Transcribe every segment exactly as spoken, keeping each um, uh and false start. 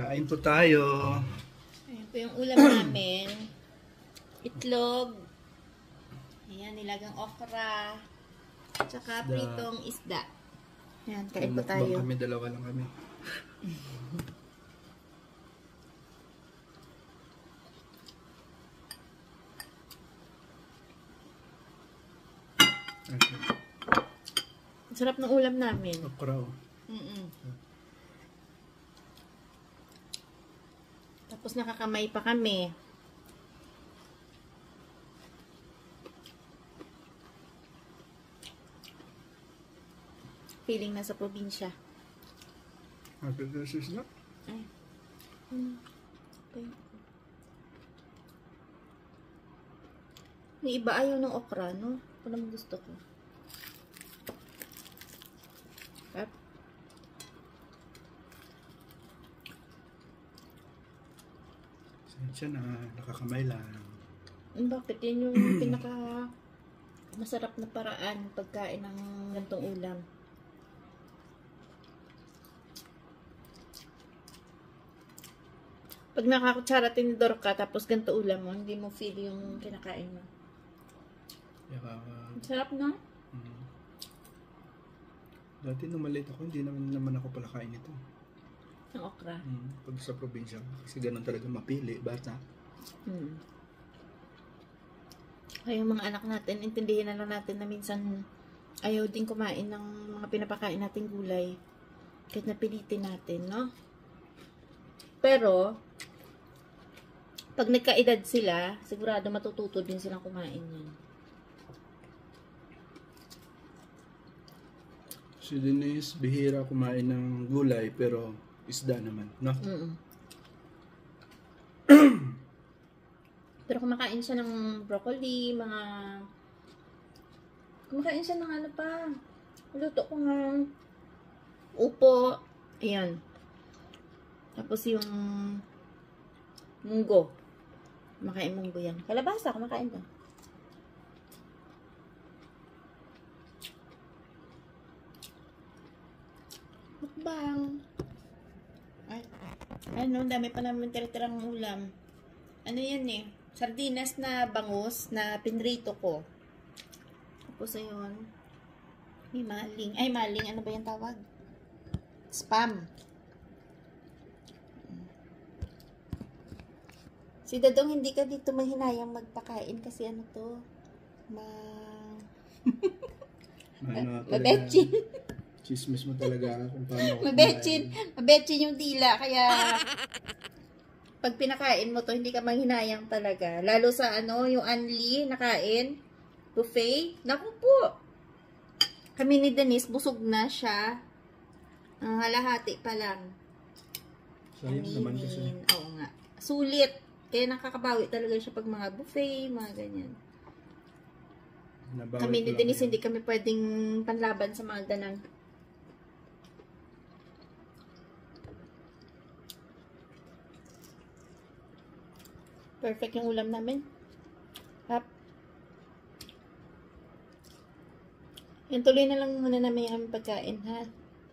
Kain po tayo. Ayan po yung ulam namin. Itlog. Ayan, nilagang okra. Tsaka Isda. pritong isda. Ayan, kain po tayo. Mukbang kami, dalawa lang kami. Okay. Sarap ng ulam namin. Okra. Oh. Mm-mm. Tapos nakakamay pa kami. Feeling nasa probinsya. Happy Christmas na. Ay. Hmm. Okay. Yung iba ayaw ng okra, no? Ito naman gusto ko. At Sensya na, nakakamay lang. bakit? Yan yung pinaka masarap na paraan pagkain ng gantong ulam. Pag nakakutsara tinidor ka, tapos ganito ulam mo, hindi mo feel yung kinakain mo. Yaka, Sarap, no? mm. Dati nung maliit ako, hindi naman naman ako pala kain ito. Ng okra. Mm. Pag sa probinsya, kasi ganun talaga mapili, bata. Hmm. Kaya yung mga anak natin, intindihin na lang natin na minsan ayaw din kumain ng mga pinapakain nating gulay. Kahit napilitin natin, no? Pero, pag nagkaedad sila, sigurado matututo din silang kumain yan. Si Denise, bihira kumain ng gulay, pero isda naman, no? Mm-mm. Pero kumakain siya ng broccoli, mga... Kumakain siya ng ano pa. Luto ko ng upo. Ayan. Tapos yung munggo. Kumakain munggo yan. Kalabasa, kumakain ka. Mukbang. Ay, ano, dami pa naman tira-tirang ulam. Ano yan eh? Sardinas na bangus na pinrito ko. Tapos ayun. May maling. Ay, maling. Ano ba yung tawag? Spam. Si Dadong, hindi ka dito mahinayang magpakain kasi ano to? Ma... Ano, Mabetchin. Chismis mo talaga kung paano ako Mabetchin. kumain. Mabetchin yung dila. Kaya... Pag pinakain mo to, hindi ka manghinayang talaga. Lalo sa ano, yung Anli, nakain, buffet. Naku po! Kami ni Denise, busog na siya. Ang halahati pa lang. Sayang naman kasi. Aminin. Oo nga. Sulit. Kaya nakakabawi talaga siya pag mga buffet, mga ganyan. Nabawi Kami ko ni lang Denise, yun. hindi kami pwedeng panlaban sa mga ganang. Perfect yung ulam namin. Hap. Yan, tuloy na lang muna namin yung aming pagkain, ha?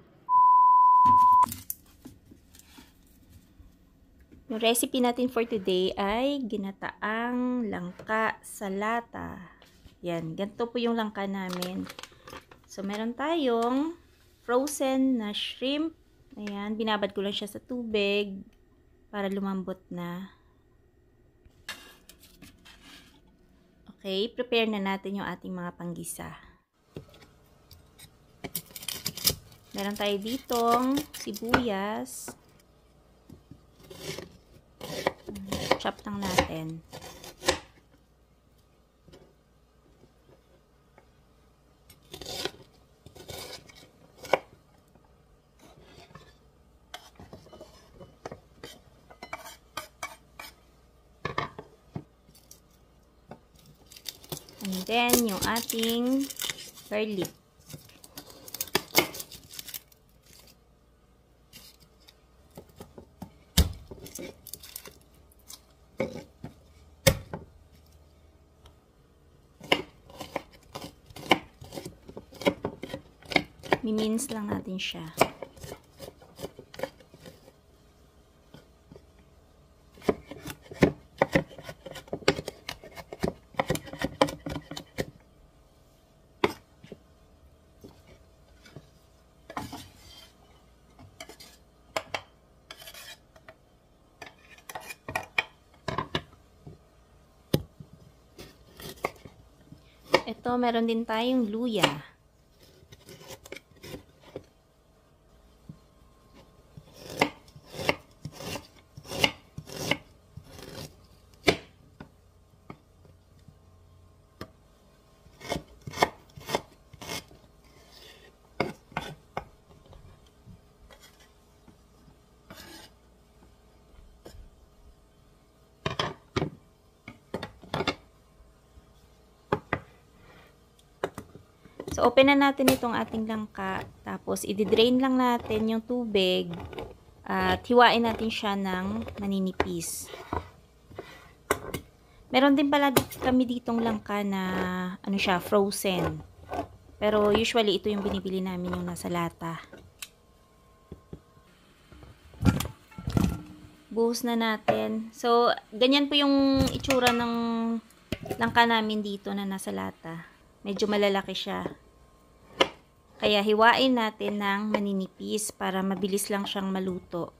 Yung recipe natin for today ay ginataang langka sa lata. Yan, ganito po yung langka namin. So, meron tayong frozen na shrimp. Ayan, binabad ko lang siya sa tubig para lumambot na. Okay, prepare na natin yung ating mga panggisa. Meron tayo ditong sibuyas. Chop lang natin. And then, yung ating garlic. Mimins lang natin siya. dito, meron din tayong luya. So, open na natin itong ating langka. Tapos, i-drain lang natin yung tubig. At hiwain natin siya ng maninipis. Meron din pala kami ditong langka na, ano siya, frozen. Pero, usually, ito yung binibili namin yung nasa lata. Buhos na natin. So, ganyan po yung itsura ng langka namin dito na nasa lata. Medyo malalaki siya. Kaya hiwain natin ng maninipis para mabilis lang siyang maluto.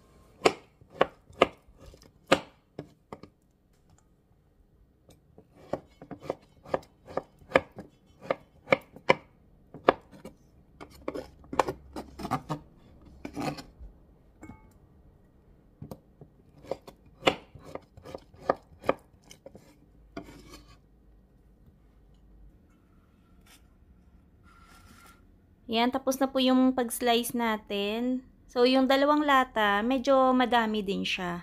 Yan, tapos na po yung pag-slice natin. So, yung dalawang lata, medyo madami din siya.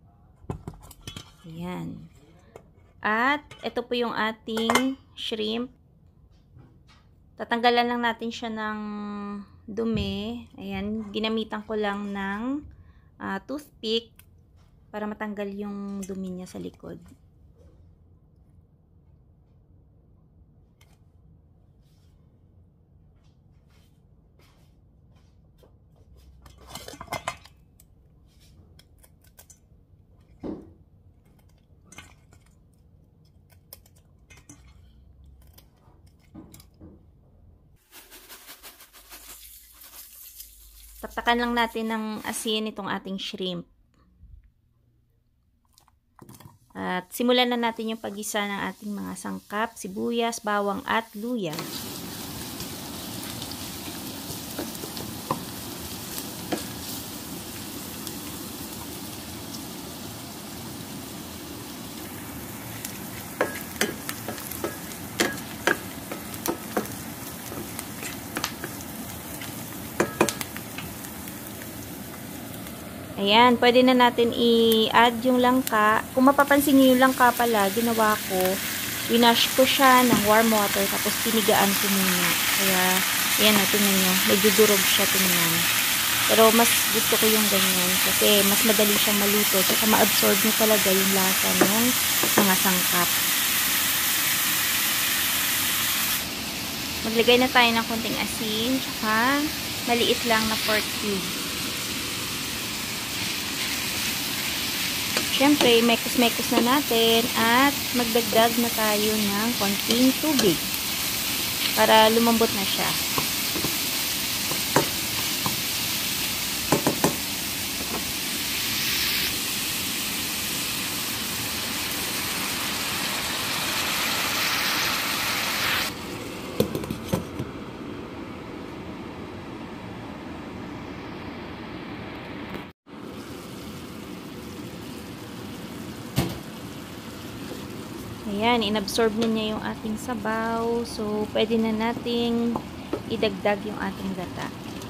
Ayan. At, ito po yung ating shrimp. Tatanggalan lang natin siya ng dumi. Ayan, ginamitan ko lang ng uh, toothpick para matanggal yung dumi niya sa likod. Taktakan lang natin ng asin itong ating shrimp. At simulan na natin yung paggisa ng ating mga sangkap, sibuyas, bawang at luya. Ayan, pwede na natin i-add yung langka. Kung mapapansin niyo yung langka pala, ginawa ko, winash ko siya ng warm water, tapos pinigaan ko muna. Kaya, ayan na, tingnan nyo, medyo durog siya, tingnan. Pero mas gusto ko yung ganyan, kasi mas madali siyang maluto, saka ma-absorb nyo talaga yung lasa ng mga sangkap. Maglagay na tayo ng konting asin, saka maliit lang na pork cube. Siyempre, mekos-mekos na natin at magdagdag na tayo ng konting tubig para lumambot na siya. Ayan, inabsorb na niya yung ating sabaw. So, pwede na nating idagdag yung ating gata.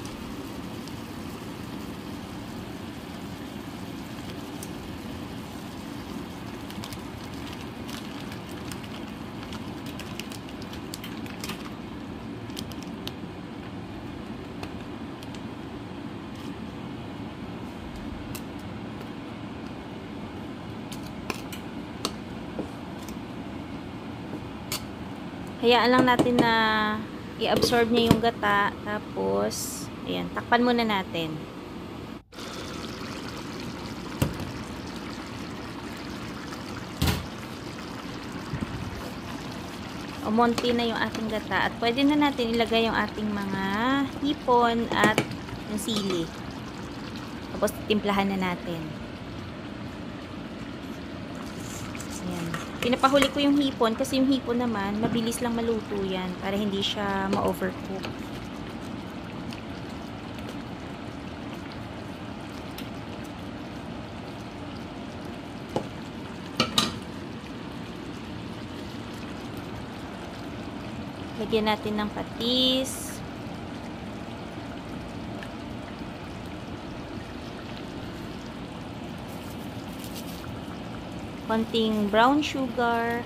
Hayaan lang natin na i-absorb niya yung gata. Tapos, ayan, takpan muna natin. Umonti na yung ating gata. At pwede na natin ilagay yung ating mga hipon at yung sili. Tapos, timplahan na natin. Ayan. pinapahuli ko yung hipon kasi yung hipon naman, mabilis lang maluto yan para hindi siya ma-overcook. Lagyan natin ng patis. Konting brown sugar.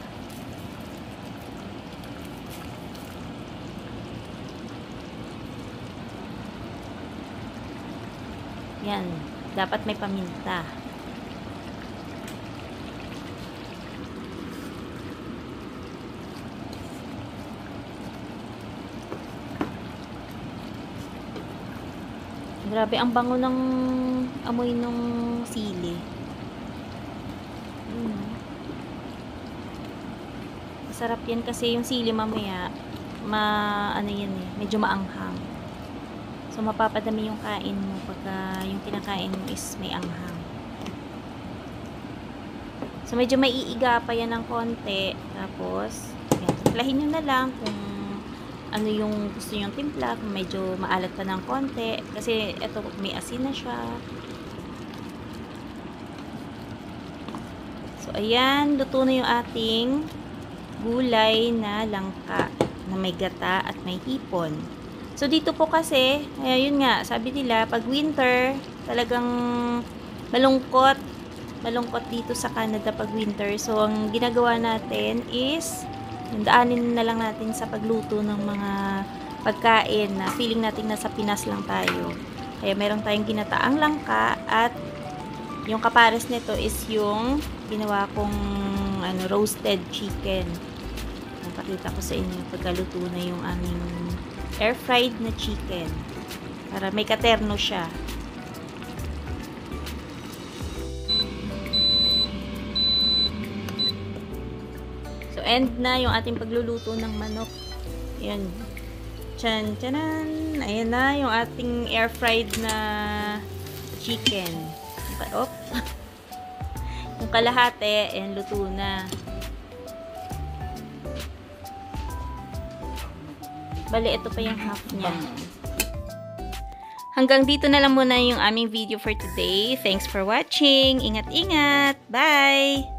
Yan. Dapat may paminta. Grabe, ang bango ng amoy ng sili. Hmm. Masarap yan kasi yung sili mamaya, ma, ano yan eh, medyo maanghang. So, mapapadami yung kain mo pagka yung kinakain mo is may anghang. So, medyo maiiga pa yan ng konti. Tapos, yan, timplahin nyo na lang kung ano yung gusto nyong timpla, kung medyo maalat pa ng konti. Kasi, eto, may asin na siya. So, ayan, luto na yung ating gulay na langka na may gata at may hipon. So, dito po kasi, ayun nga, sabi nila, pag winter, talagang malungkot. Malungkot dito sa Canada pag winter. So, ang ginagawa natin is, daanin na lang natin sa pagluto ng mga pagkain na feeling natin nasa Pinas lang tayo. Kaya meron tayong ginataang langka at yung kapares nito is yung ginawa kong ano, roasted chicken. Napakita ko sa inyo pagkaluto na yung aming air fried na chicken para may katerno siya. So end na yung ating pagluluto ng manok. Ayan. Tsan, tsanan. Ayan na yung ating air fried na chicken. Op. Yung kalahati, ayan, luto na. Bali, ito pa yung half niya. Hanggang dito na lang muna yung aming video for today. Thanks for watching. Ingat-ingat. Bye!